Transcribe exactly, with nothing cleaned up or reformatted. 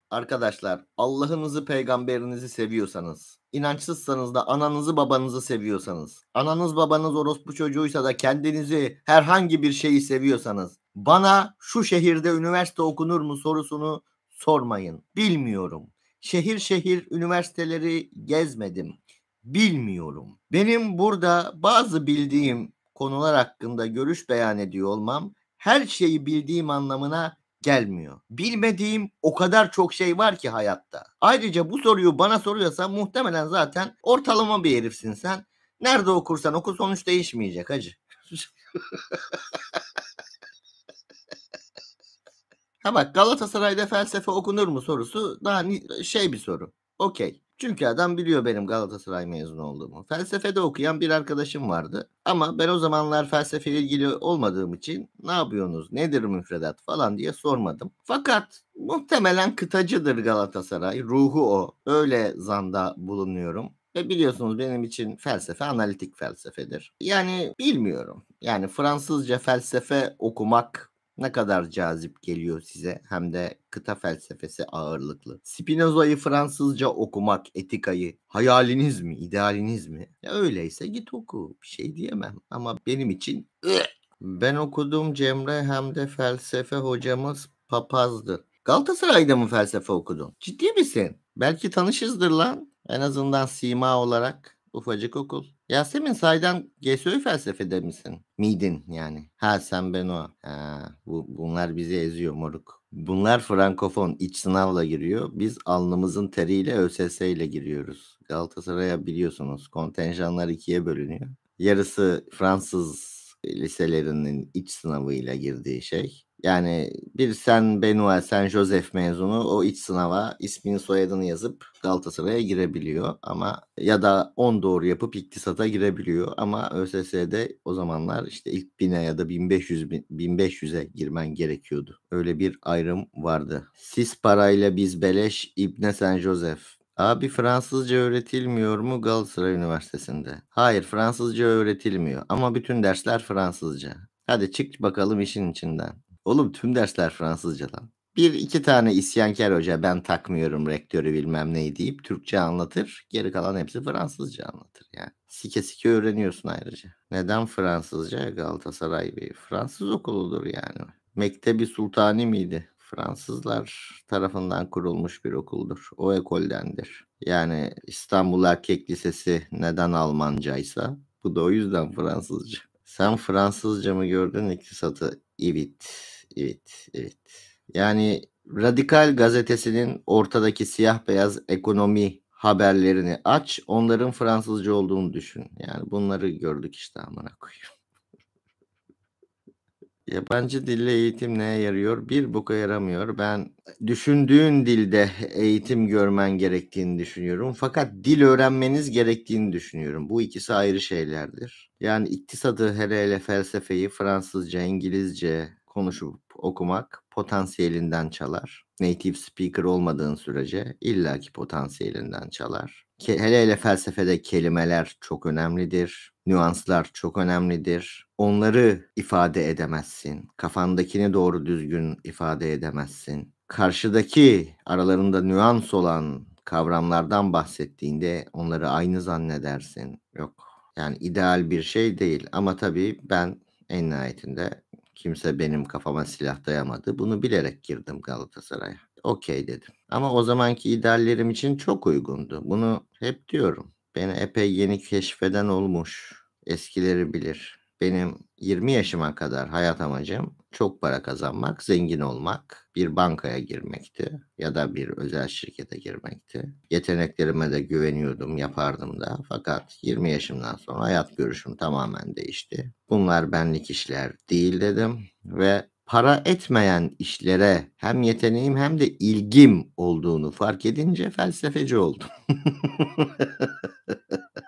Arkadaşlar, Allah'ınızı, peygamberinizi seviyorsanız, inançsızsanız da ananızı, babanızı seviyorsanız, ananız babanız orospu çocuğuysa da kendinizi, herhangi bir şeyi seviyorsanız, bana şu şehirde üniversite okunur mu sorusunu sormayın. Bilmiyorum. Şehir şehir üniversiteleri gezmedim. Bilmiyorum. Benim burada bazı bildiğim konular hakkında görüş beyan ediyor olmam, her şeyi bildiğim anlamına gelmiyor. Bilmediğim o kadar çok şey var ki hayatta. Ayrıca bu soruyu bana soruyorsan muhtemelen zaten ortalama bir herifsin sen. Nerede okursan oku sonuç değişmeyecek hacı. Ha bak, Galatasaray'da felsefe okunur mu sorusu daha şey bir soru. Okey. Çünkü adam biliyor benim Galatasaray mezunu olduğumu. Felsefede okuyan bir arkadaşım vardı. Ama ben o zamanlar felsefeyle ilgili olmadığım için ne yapıyorsunuz, nedir müfredat falan diye sormadım. Fakat muhtemelen kıtacıdır Galatasaray. Ruhu o. Öyle zanda bulunuyorum. Ve biliyorsunuz benim için felsefe analitik felsefedir. Yani bilmiyorum. Yani Fransızca felsefe okumak ne kadar cazip geliyor size, hem de kıta felsefesi ağırlıklı. Spinoza'yı Fransızca okumak, etikayı hayaliniz mi, idealiniz mi? Ya öyleyse git oku. Bir şey diyemem ama benim için ben okudum Cemre, hem de felsefe hocamız papazdı. Galatasaray'da mı felsefe okudun? Ciddi misin? Belki tanışızdır lan. En azından sima olarak. Ufacık okul. Yasemin, saydan G S Ö felsefede misin? Miydin yani? Ha, sen ben o. Ha, bu, bunlar bizi eziyor moruk. Bunlar frankofon iç sınavla giriyor. Biz alnımızın teriyle Ö S S ile giriyoruz. Galatasaray'a biliyorsunuz kontenjanlar ikiye bölünüyor. Yarısı Fransız liselerinin iç sınavıyla girdiği şey. Yani bir Saint Benoît, Saint Joseph mezunu o iç sınava ismini soyadını yazıp Galatasaray'a girebiliyor ama ya da on doğru yapıp iktisata girebiliyor ama Ö S S'de o zamanlar işte ilk bine ya da bin beş yüz bin beş yüze girmen gerekiyordu. Öyle bir ayrım vardı. Siz parayla biz beleş İbne Saint Joseph. Abi, Fransızca öğretilmiyor mu Galatasaray Üniversitesi'nde? Hayır, Fransızca öğretilmiyor ama bütün dersler Fransızca. Hadi çık bakalım işin içinden. Oğlum, tüm dersler Fransızca lan. Bir iki tane isyankar hoca ben takmıyorum rektörü bilmem neyi deyip Türkçe anlatır. Geri kalan hepsi Fransızca anlatır yani. Sike sike öğreniyorsun ayrıca. Neden Fransızca? Galatasaray bir Fransız okuludur yani. Mektebi Sultani miydi? Fransızlar tarafından kurulmuş bir okuldur. O ekoldendir. Yani İstanbul Erkek Lisesi neden Almancaysa bu da o yüzden Fransızca. Sen Fransızca mı gördün iktisatı? Evet, evet, evet. Yani Radikal Gazetesi'nin ortadaki siyah beyaz ekonomi haberlerini aç, onların Fransızca olduğunu düşün. Yani bunları gördük işte, amına koyayım. Yabancı dille eğitim neye yarıyor? Bir boka yaramıyor. Ben düşündüğün dilde eğitim görmen gerektiğini düşünüyorum. Fakat dil öğrenmeniz gerektiğini düşünüyorum. Bu ikisi ayrı şeylerdir. Yani iktisadı, hele hele felsefeyi Fransızca, İngilizce konuşup okumak potansiyelinden çalar. Native speaker olmadığın sürece illaki potansiyelinden çalar. Ke- Hele hele felsefede kelimeler çok önemlidir. Nüanslar çok önemlidir. Onları ifade edemezsin. Kafandakini doğru düzgün ifade edemezsin. Karşıdaki aralarında nüans olan kavramlardan bahsettiğinde onları aynı zannedersin. Yok. Yani ideal bir şey değil ama tabii ben en nihayetinde kimse benim kafama silah dayamadı. Bunu bilerek girdim Galatasaray'a. Okey dedim. Ama o zamanki ideallerim için çok uygundu. Bunu hep diyorum. Beni epey yeni keşfeden olmuş. Eskileri bilir. Benim yirmi yaşıma kadar hayat amacım çok para kazanmak, zengin olmak, bir bankaya girmekti ya da bir özel şirkete girmekti. Yeteneklerime de güveniyordum, yapardım da. Fakat yirmi yaşımdan sonra hayat görüşüm tamamen değişti. Bunlar benlik işler değil dedim ve para etmeyen işlere hem yeteneğim hem de ilgim olduğunu fark edince felsefeci oldum.